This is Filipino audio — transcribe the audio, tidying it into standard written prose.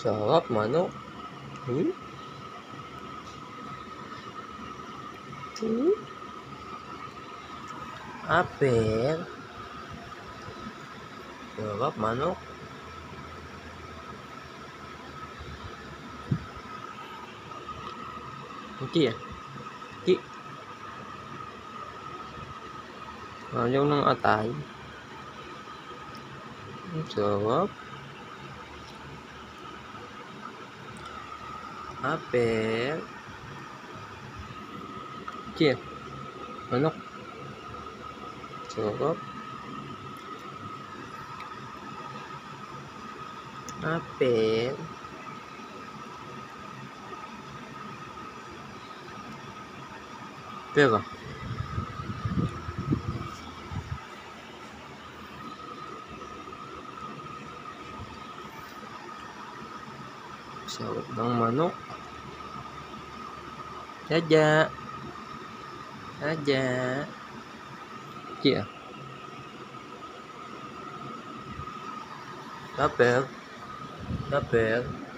Sarap manok. Apel. Sarap manok. Hindi ah. Hindi. Ayaw ng atay. Sarap. Apel. Hindi ah. Manok. Sarap. Apel. Pera. Sarap ng manok. Jaja. Jaja. Hindi ah. Apel. Apel.